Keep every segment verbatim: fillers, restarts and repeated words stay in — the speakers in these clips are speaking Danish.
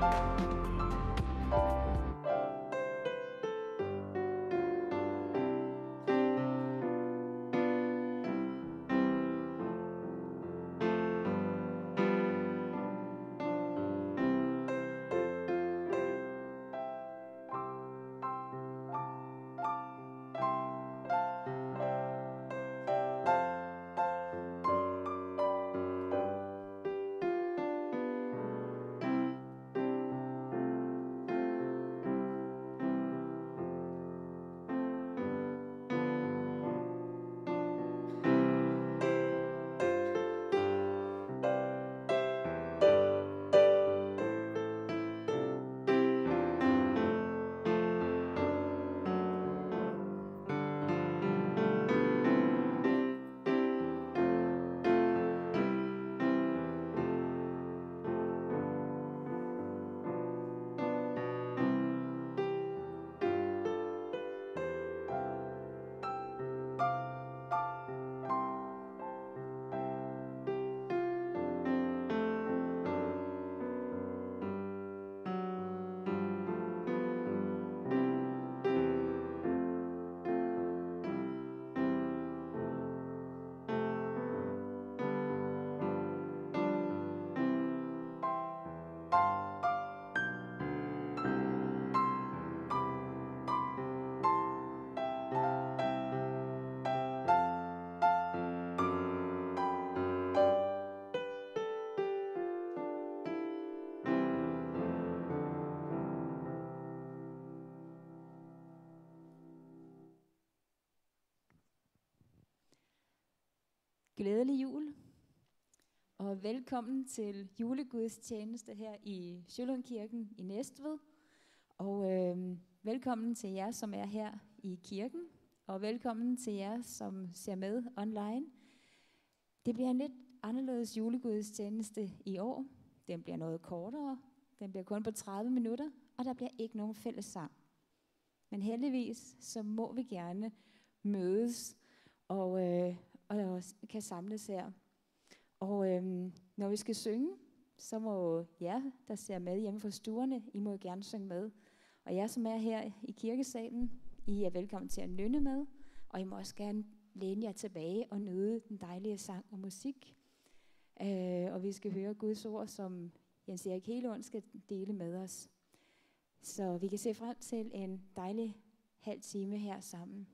Glædelig jul, og velkommen til julegudstjeneste her i Sjølundkirken i Næstved. Og øh, velkommen til jer, som er her i kirken, og velkommen til jer, som ser med online. Det bliver en lidt anderledes julegudstjeneste i år. Den bliver noget kortere, den bliver kun på tredive minutter, og der bliver ikke nogen fællessang. Men heldigvis, så må vi gerne mødes og, øh, og kan samles her. Og øh, når vi skal synge, så må jer, der ser med hjemme fra stuerne, I må gerne synge med. Og jer, som er her i kirkesalen, I er velkommen til at nynne med, og I må også gerne læne jer tilbage og nyde den dejlige sang og musik. Øh, og vi skal høre Guds ord, som Jens Erik Helund skal dele med os. Så vi kan se frem til en dejlig halv time her sammen.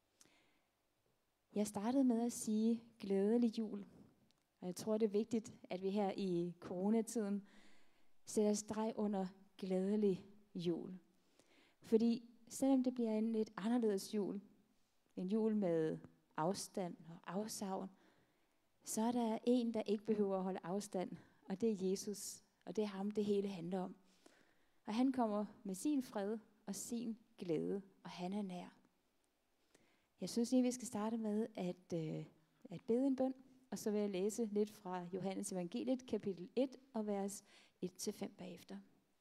Jeg startede med at sige glædelig jul. Og jeg tror, det er vigtigt, at vi her i coronatiden sætter streg under glædelig jul. Fordi selvom det bliver en lidt anderledes jul, en jul med afstand og afsavn, så er der en, der ikke behøver at holde afstand, og det er Jesus, og det er ham, det hele handler om. Og han kommer med sin fred og sin glæde, og han er nær. Jeg synes lige, vi skal starte med at, øh, at bede en bøn, og så vil jeg læse lidt fra Johannes Evangeliet, kapitel et og vers et til fem bagefter.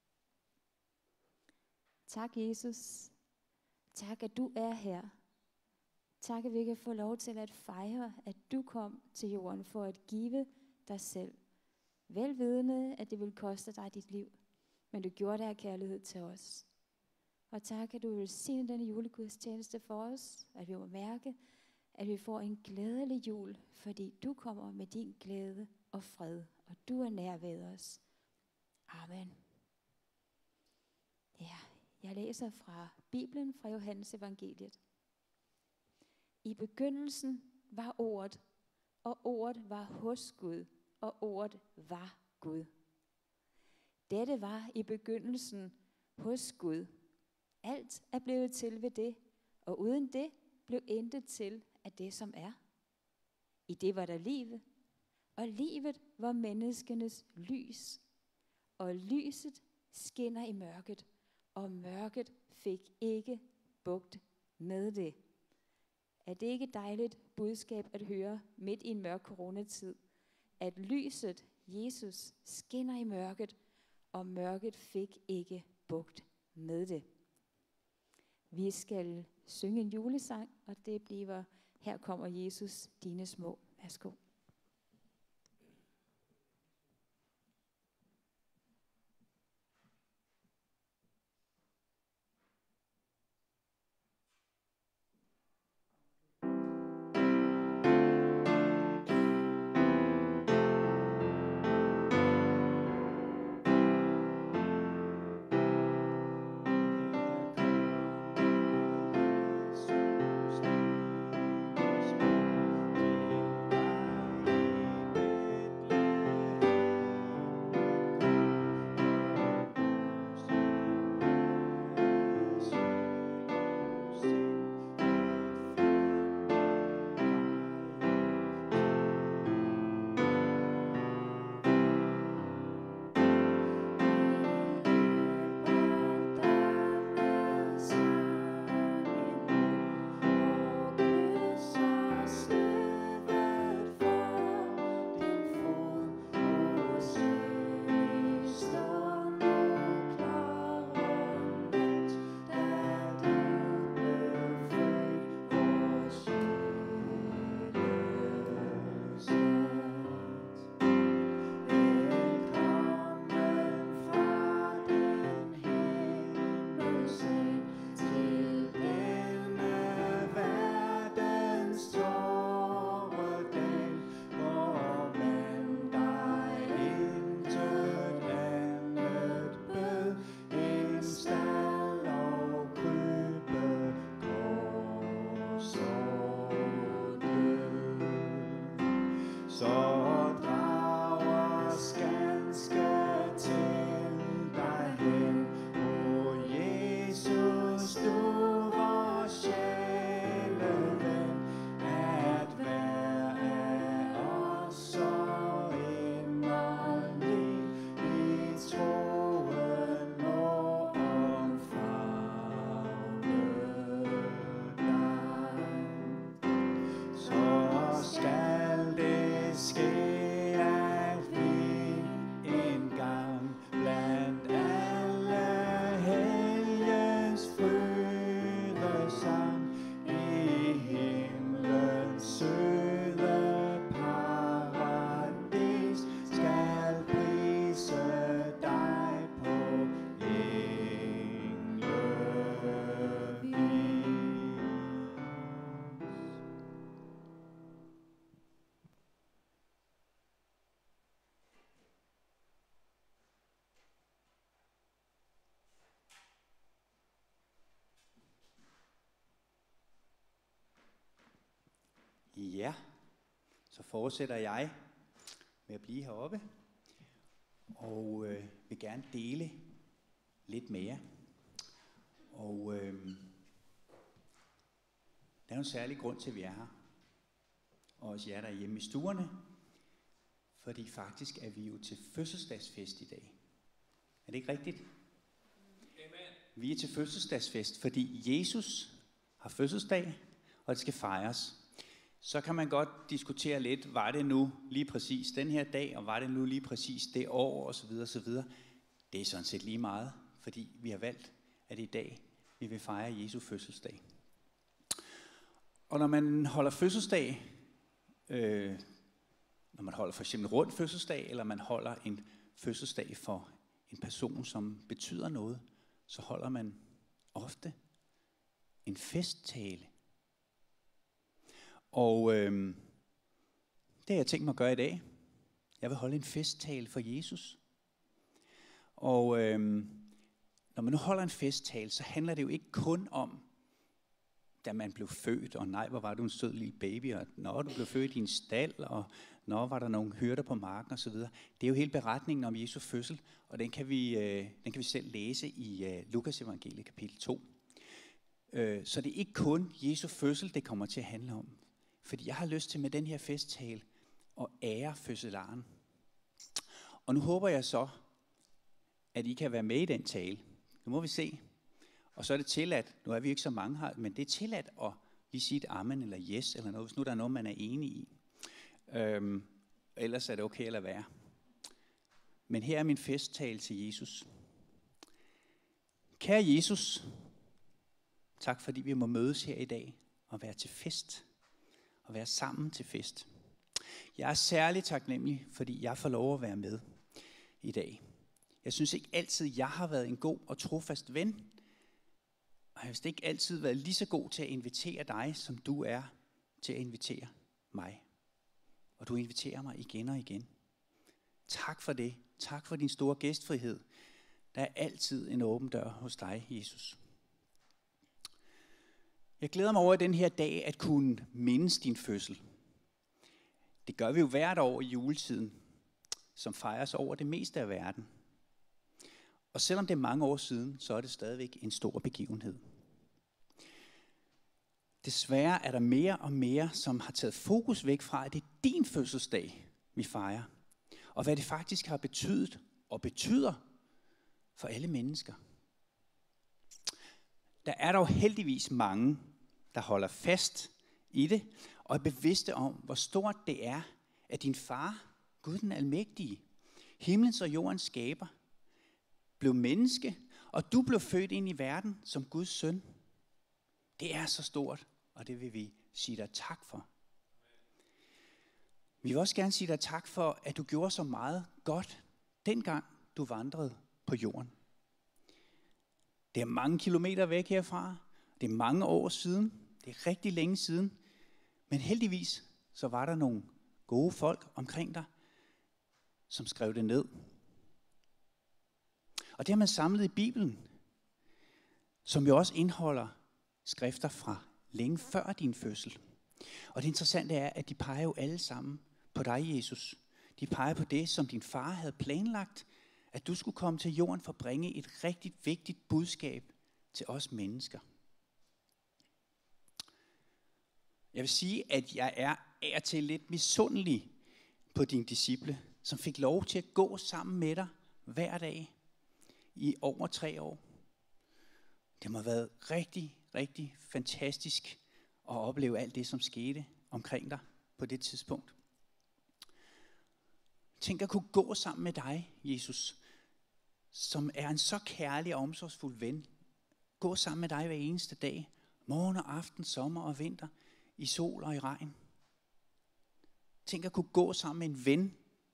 Tak, Jesus. Tak, at du er her. Tak, at vi kan få lov til at fejre, at du kom til jorden for at give dig selv. Velvidende, at det vil koste dig dit liv, men du gjorde det af kærlighed til os. Og tak, at du vil velsigne denne julegudstjeneste for os, at vi må mærke, at vi får en glædelig jul, fordi du kommer med din glæde og fred, og du er nær ved os. Amen. Ja, jeg læser fra Bibelen, fra Johannes Evangeliet. I begyndelsen var ordet, og ordet var hos Gud, og ordet var Gud. Dette var i begyndelsen hos Gud. Alt er blevet til ved det, og uden det blev intet til af det, som er. I det var der livet, og livet var menneskenes lys. Og lyset skinner i mørket, og mørket fik ikke bugt med det. Er det ikke et dejligt budskab at høre midt i en mørk coronatid? At lyset, Jesus, skinner i mørket, og mørket fik ikke bugt med det. Vi skal synge en julesang, og det bliver Her kommer Jesus, dine små. Værsgo. Ja, så fortsætter jeg med at blive heroppe, og øh, vil gerne dele lidt mere. Og øh, der er jo en særlig grund til, at vi er her. Og også jer, der er hjemme i stuerne, fordi faktisk er vi jo til fødselsdagsfest i dag. Er det ikke rigtigt? Amen. Vi er til fødselsdagsfest, fordi Jesus har fødselsdag, og det skal fejres. Så kan man godt diskutere lidt, var det nu lige præcis den her dag, og var det nu lige præcis det år, osv. osv. Det er sådan set lige meget, fordi vi har valgt, at i dag vi vil fejre Jesu fødselsdag. Og når man holder fødselsdag, øh, når man holder for eksempel rund fødselsdag, eller man holder en fødselsdag for en person, som betyder noget, så holder man ofte en festtale. Og øh, det har jeg tænkt mig at gøre i dag. Jeg vil holde en festtale for Jesus. Og øh, når man nu holder en festtale, så handler det jo ikke kun om, da man blev født, og nej, hvor var du en sød lille baby, og når du blev født i en stald, og når var der nogle hyrder på marken osv. Det er jo hele beretningen om Jesu fødsel, og den kan vi, øh, den kan vi selv læse i øh, Lukas evangeliet kapitel to. Øh, så det er ikke kun Jesu fødsel, det kommer til at handle om. Fordi jeg har lyst til med den her festtale at ære fødselaren. Og nu håber jeg så, at I kan være med i den tale. Nu må vi se. Og så er det tilladt, nu er vi ikke så mange her, men det er tilladt at lige sige et amen eller yes, eller noget, hvis nu der er noget, man er enig i. Øhm, ellers er det okay at lade være. Men her er min festtale til Jesus. Kære Jesus, tak fordi vi må mødes her i dag og være til fest. Og være sammen til fest. Jeg er særligt taknemmelig, fordi jeg får lov at være med i dag. Jeg synes ikke altid, jeg har været en god og trofast ven. Og jeg har ikke altid været lige så god til at invitere dig, som du er til at invitere mig. Og du inviterer mig igen og igen. Tak for det. Tak for din store gæstfrihed. Der er altid en åben dør hos dig, Jesus. Jeg glæder mig over i den her dag at kunne mindes din fødsel. Det gør vi jo hvert år i juletiden, som fejres over det meste af verden. Og selvom det er mange år siden, så er det stadigvæk en stor begivenhed. Desværre er der mere og mere, som har taget fokus væk fra, at det er din fødselsdag, vi fejrer. Og hvad det faktisk har betydet og betyder for alle mennesker. Der er dog heldigvis mange, der holder fast i det, og er bevidste om, hvor stort det er, at din far, Gud den almægtige, himlens og jordens skaber, blev menneske, og du blev født ind i verden som Guds søn. Det er så stort, og det vil vi sige dig tak for. Vi vil også gerne sige dig tak for, at du gjorde så meget godt, dengang du vandrede på jorden. Det er mange kilometer væk herfra. Det er mange år siden. Det er rigtig længe siden. Men heldigvis så var der nogle gode folk omkring dig, som skrev det ned. Og det har man samlet i Bibelen, som jo også indeholder skrifter fra længe før din fødsel. Og det interessante er, at de peger jo alle sammen på dig, Jesus. De peger på det, som din far havde planlagt, at du skulle komme til jorden for at bringe et rigtig vigtigt budskab til os mennesker. Jeg vil sige, at jeg er af og til lidt misundelig på dine disciple, som fik lov til at gå sammen med dig hver dag i over tre år. Det må have været rigtig, rigtig fantastisk at opleve alt det, som skete omkring dig på det tidspunkt. Tænk at kunne gå sammen med dig, Jesus, som er en så kærlig og omsorgsfuld ven. Gå sammen med dig hver eneste dag, morgen og aften, sommer og vinter, i sol og i regn. Tænk at kunne gå sammen med en ven,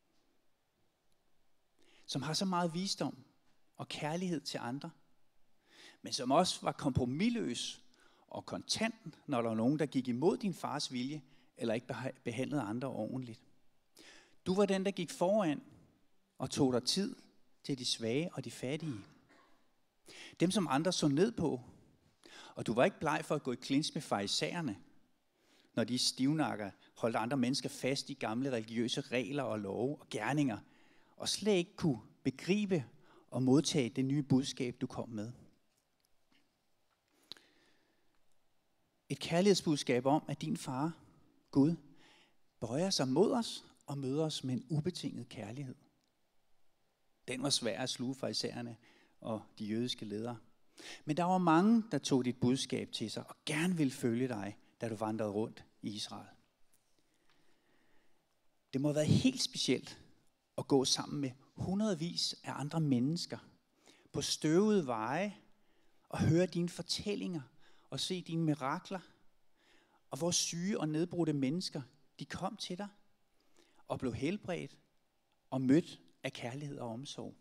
som har så meget visdom og kærlighed til andre, men som også var kompromisløs og kontant, når der var nogen, der gik imod din fars vilje, eller ikke behandlede andre ordentligt. Du var den, der gik foran og tog dig tid til de svage og de fattige. Dem, som andre så ned på. Og du var ikke bleg for at gå i klins med farisæerne. når de stivnakker holdt andre mennesker fast i gamle religiøse regler og love og gerninger, og slet ikke kunne begribe og modtage det nye budskab, du kom med. Et kærlighedsbudskab om, at din far, Gud, bøjer sig mod os og møder os med en ubetinget kærlighed. Den var svær at sluge for isærerne og de jødiske ledere. Men der var mange, der tog dit budskab til sig og gerne ville følge dig, da du vandrede rundt i Israel. Det må have været helt specielt at gå sammen med hundredvis af andre mennesker på støvede veje og høre dine fortællinger og se dine mirakler, og hvor syge og nedbrudte mennesker, de kom til dig og blev helbredt og mødt af kærlighed og omsorg.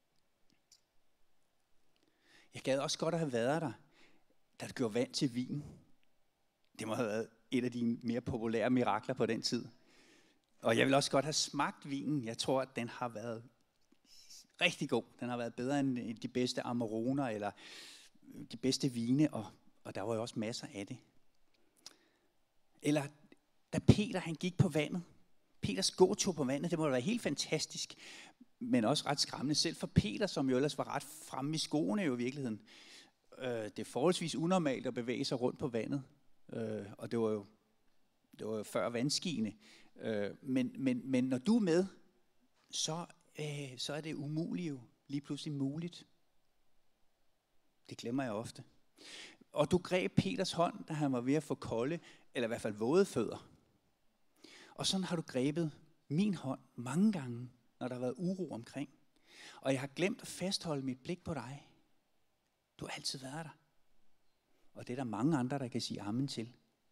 Jeg gad også godt at have været der, da du gjorde vand til vin. Det må have været et af de mere populære mirakler på den tid. Og jeg vil også godt have smagt vinen. Jeg tror, at den har været rigtig god. Den har været bedre end de bedste Amaroner eller de bedste vine, og, og der var jo også masser af det. Eller da Peter han gik på vandet. Peters gåtur på vandet, det må være helt fantastisk, men også ret skræmmende. Selv for Peter, som jo ellers var ret fremme i skoene jo i virkeligheden. Øh, det er forholdsvis unormalt at bevæge sig rundt på vandet. Øh, og det var jo, det var jo før vandskiene. Øh, men, men, men når du er med, så, øh, så er det umuligt jo lige pludselig muligt. Det glemmer jeg ofte. Og du greb Peters hånd, da han var ved at få kolde, eller i hvert fald våde fødder. Og sådan har du grebet min hånd mange gange, når der har været uro omkring. Og jeg har glemt at fastholde mit blik på dig. Du har altid været der. Og det er der mange andre, der kan sige amen til.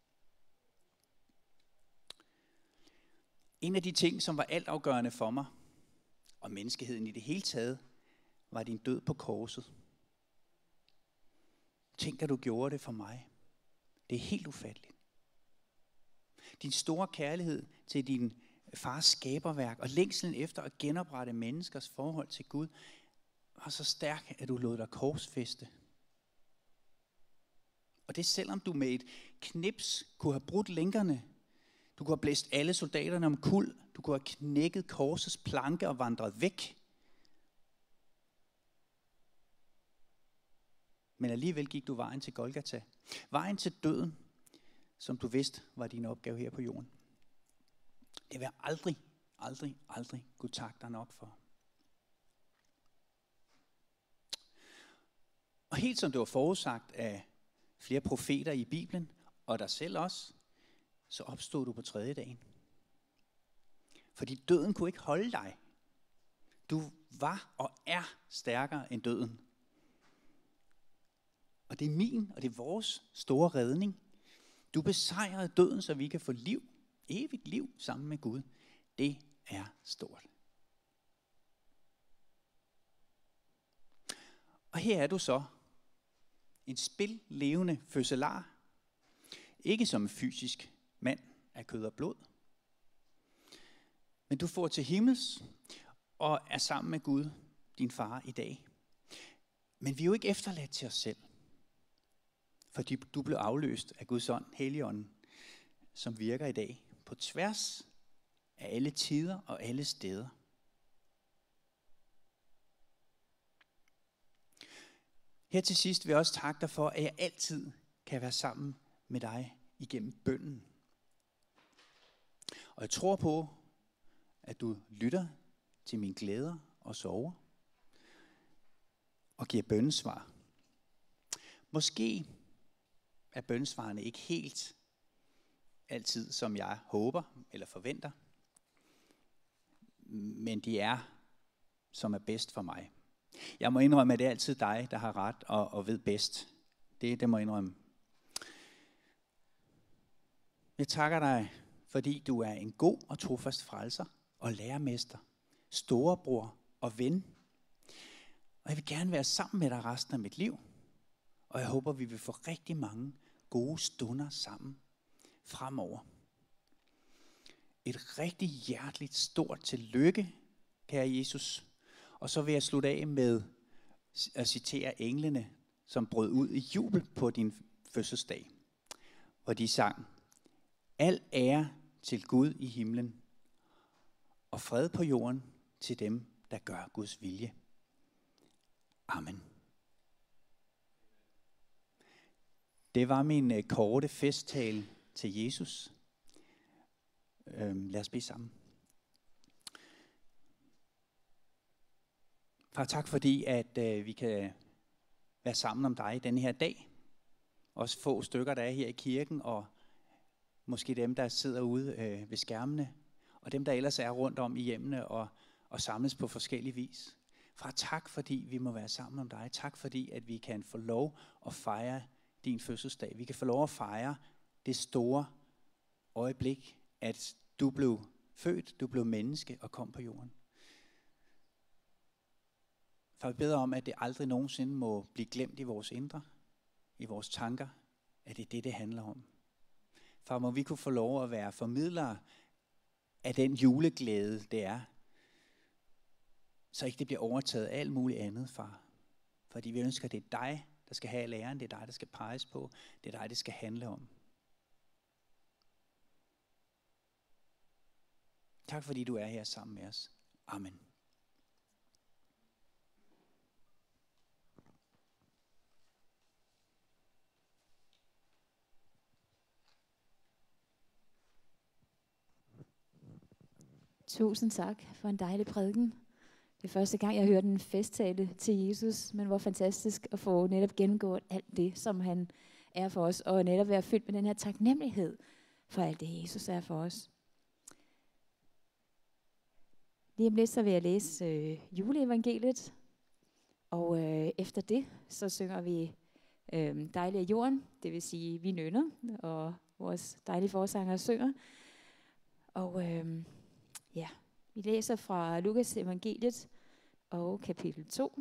En af de ting, som var altafgørende for mig, og menneskeheden i det hele taget, var din død på korset. Tænk, at du gjorde det for mig. Det er helt ufatteligt. Din store kærlighed til din fars skaberværk og længslen efter at genoprette menneskers forhold til Gud var så stærk, at du lod dig korsfæste. Og det selvom du med et knips kunne have brudt lænkerne. Du kunne have blæst alle soldaterne omkuld. Du kunne have knækket korsets planke og vandret væk. Men alligevel gik du vejen til Golgata. Vejen til døden, som du vidste var din opgave her på jorden. Det vil jeg aldrig, aldrig, aldrig kunne takke dig nok for. Og helt som det var forudsagt af flere profeter i Bibelen, og dig selv også, så opstod du på tredje dagen. Fordi døden kunne ikke holde dig. Du var og er stærkere end døden. Og det er min, og det er vores store redning. Du besejrede døden, så vi kan få liv, evigt liv sammen med Gud. Det er stort. Og her er du så, en spillevende fødselar. Ikke som en fysisk mand af kød og blod. Men du får til himmels og er sammen med Gud, din far, i dag. Men vi er jo ikke efterladt til os selv. Fordi du blev afløst af Guds ånd, Helligånden, som virker i dag på tværs af alle tider og alle steder. Her til sidst vil jeg også takke dig for, at jeg altid kan være sammen med dig igennem bønnen. Og jeg tror på, at du lytter til mine glæder og sorger og giver bønnesvar. Måske er bønnesvarene ikke helt altid, som jeg håber eller forventer, men de er, som er bedst for mig. Jeg må indrømme, at det er altid dig, der har ret og, og ved bedst. Det, det må jeg indrømme. Jeg takker dig, fordi du er en god og trofast frelser og lærermester, storebror og ven. Og jeg vil gerne være sammen med dig resten af mit liv. Og jeg håber, vi vil få rigtig mange gode stunder sammen fremover. Et rigtig hjerteligt stort tillykke, kære Jesus. Og så vil jeg slutte af med at citere englene, som brød ud i jubel på din fødselsdag. Hvor de sang: Al ære til Gud i himlen, og fred på jorden til dem, der gør Guds vilje. Amen. Det var min uh, korte festtale til Jesus. Øhm, lad os bede sammen. Far, tak fordi, at uh, vi kan være sammen om dig denne her dag. Også få stykker, der er her i kirken, og måske dem, der sidder ude øh, ved skærmene, og dem, der ellers er rundt om i hjemmene og, og samles på forskellige vis. Far, tak fordi vi må være sammen om dig. Tak fordi, at vi kan få lov at fejre din fødselsdag. Vi kan få lov at fejre det store øjeblik, at du blev født, du blev menneske og kom på jorden. Far, vi beder om, at det aldrig nogensinde må blive glemt i vores indre, i vores tanker, at det er det, det handler om. Far, må vi kunne få lov at være formidlere af den juleglæde, det er, så ikke det bliver overtaget af alt muligt andet, far. Fordi vi ønsker, at det er dig, der skal have al æren, det er dig, der skal peges på, det er dig, det skal handle om. Tak fordi du er her sammen med os. Amen. Tusind tak for en dejlig prædiken. Det er første gang, jeg hørte en festtale til Jesus, men hvor fantastisk at få netop gennemgået alt det, som han er for os, og netop være fyldt med den her taknemmelighed for alt det, Jesus er for os. Lige om lidt, så vil jeg læse øh, juleevangeliet, og øh, efter det, så synger vi øh, Dejlig er jorden, det vil sige, vi nynner, og vores dejlige forsanger synger. Og øh, ja, vi læser fra Lukas evangeliet og kapitel to.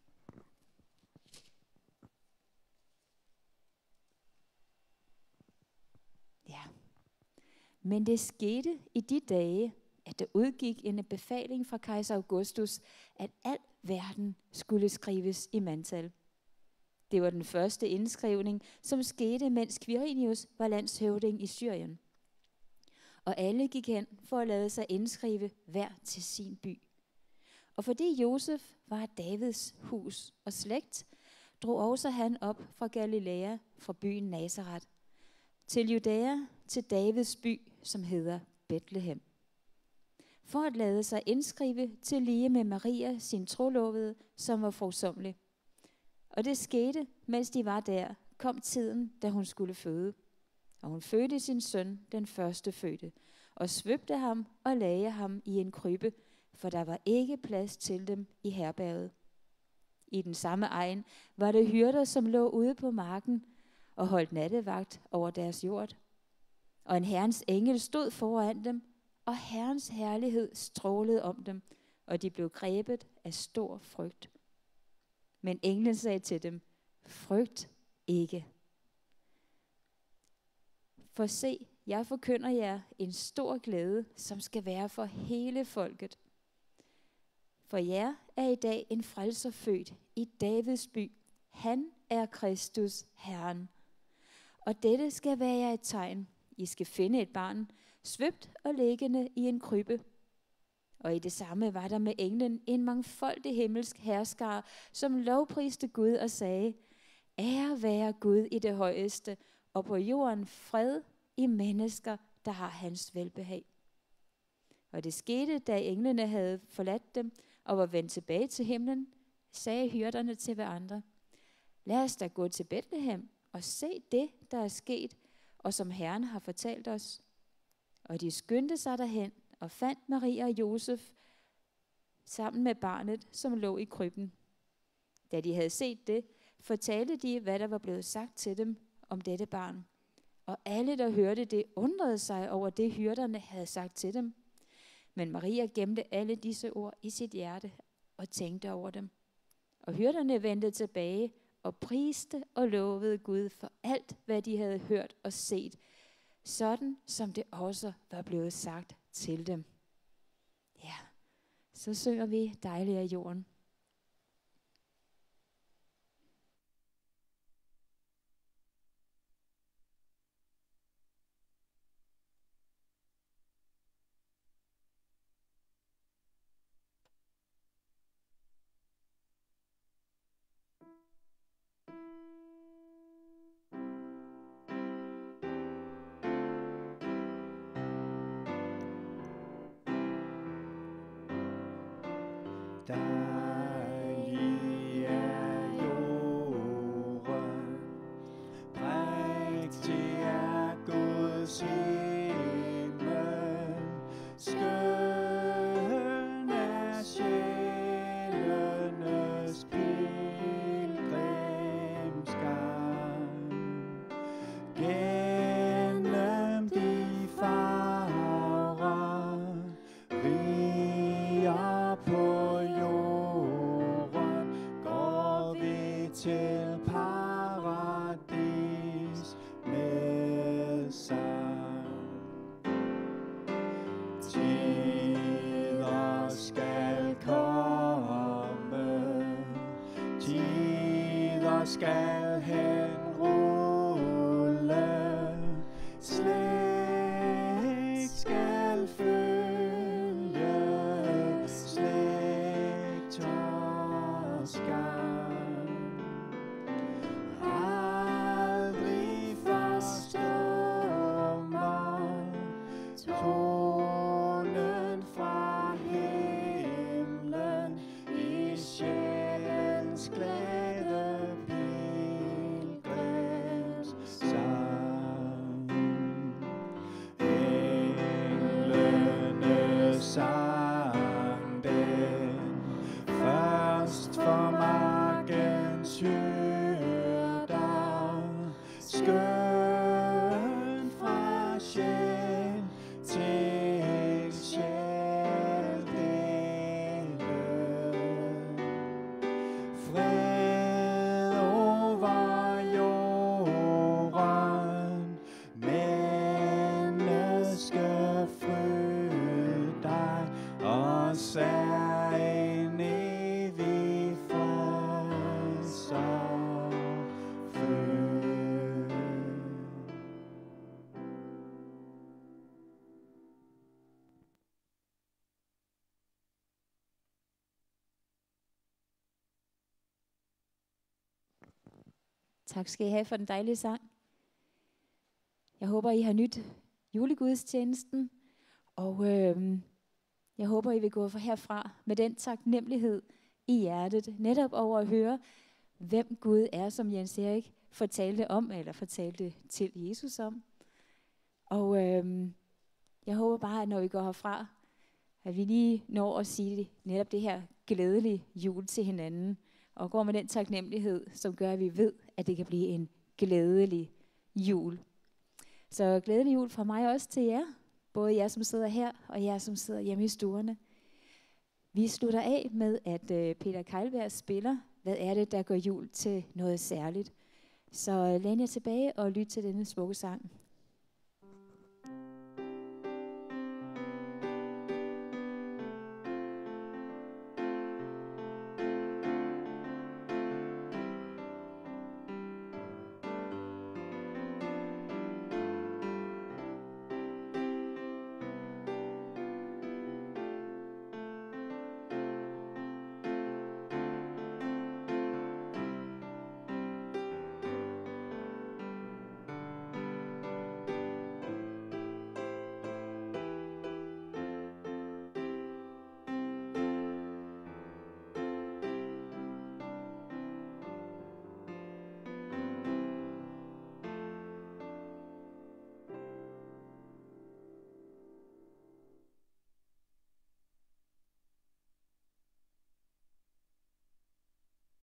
Ja. Men det skete i de dage, at der udgik en befaling fra kejser Augustus, at al verden skulle skrives i mandtal. Det var den første indskrivning, som skete, mens Quirinius var landshøvding i Syrien. Og alle gik hen for at lade sig indskrive hver til sin by. Og fordi Josef var af Davids hus og slægt, drog også han op fra Galilea, fra byen Nazaret, til Judæa, til Davids by, som hedder Betlehem, for at lade sig indskrive til lige med Maria, sin trolovede, som var forsomlig. Og det skete, mens de var der, kom tiden, da hun skulle føde. Og hun fødte sin søn, den første fødte, og svøbte ham og lagde ham i en krybbe, for der var ikke plads til dem i herberget. I den samme egen var det hyrder, som lå ude på marken og holdt nattevagt over deres jord. Og en Herrens engel stod foran dem, og Herrens herlighed strålede om dem, og de blev grebet af stor frygt. Men englen sagde til dem, frygt ikke. For se, jeg forkynder jer en stor glæde, som skal være for hele folket. For jer er i dag en frelser født i Davids by. Han er Kristus, Herren. Og dette skal være jer et tegn. I skal finde et barn, svøbt og liggende i en krybbe. Og i det samme var der med englen en mangfoldig himmelsk herskare, som lovpriste Gud og sagde, ære være Gud i det højeste, og på jorden fred i mennesker, der har hans velbehag. Og det skete, da englene havde forladt dem og var vendt tilbage til himlen, sagde hyrderne til hverandre, lad os da gå til Betlehem og se det, der er sket, og som Herren har fortalt os. Og de skyndte sig derhen og fandt Maria og Josef sammen med barnet, som lå i krybben. Da de havde set det, fortalte de, hvad der var blevet sagt til dem om dette barn. Og alle, der hørte det, undrede sig over det, hyrderne havde sagt til dem. Men Maria gemte alle disse ord i sit hjerte og tænkte over dem. Og hyrderne vendte tilbage og priste og lovede Gud for alt, hvad de havde hørt og set, sådan som det også var blevet sagt til dem. Ja, så synger vi Dejlig er jorden. Dejlig er jorden, prægtig er Guds himmel, skøn er sjælenes pilgrimsgang. Gennem de farver, riger på jorden, går vi til paradis med sang. Tider skal komme, tider skal henrulle, slægt skal følge slægters gang. Aldrig forstummer tonen fra himlen i sjælens glade pilgrims sang. Englene sang den først for markens hyrder, skøn fra sjæl til sjæl dele. Fred over jorden, menneske fryd dig, os er en evig frelser født. Tak skal I have for den dejlige sang. Jeg håber, I har nyt julegudstjenesten, og øh, jeg håber, I vil gå herfra med den taknemmelighed i hjertet, netop over at høre, hvem Gud er, som Jens Erik fortalte om, eller fortalte til Jesus om. Og øh, jeg håber bare, at når vi går herfra, at vi lige når at sige det, netop det her glædelige jul til hinanden, og går med den taknemmelighed, som gør, at vi ved, at det kan blive en glædelig jul. Så glædelig jul fra mig også til jer, både jer, som sidder her, og jer, som sidder hjemme i stuerne. Vi slutter af med, at øh, Peter Keilberg spiller, hvad er det, der gør jul til noget særligt. Så læn jer tilbage og lyt til denne smukke sang.